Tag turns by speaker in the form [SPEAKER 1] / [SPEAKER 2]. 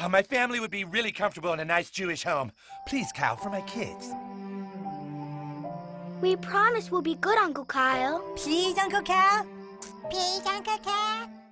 [SPEAKER 1] My family would be really comfortable in a nice Jewish home. Please, Cal, for my kids.
[SPEAKER 2] We promise we'll be good, Uncle Kyle.
[SPEAKER 3] Please, Uncle Cal. Please, Uncle Cal.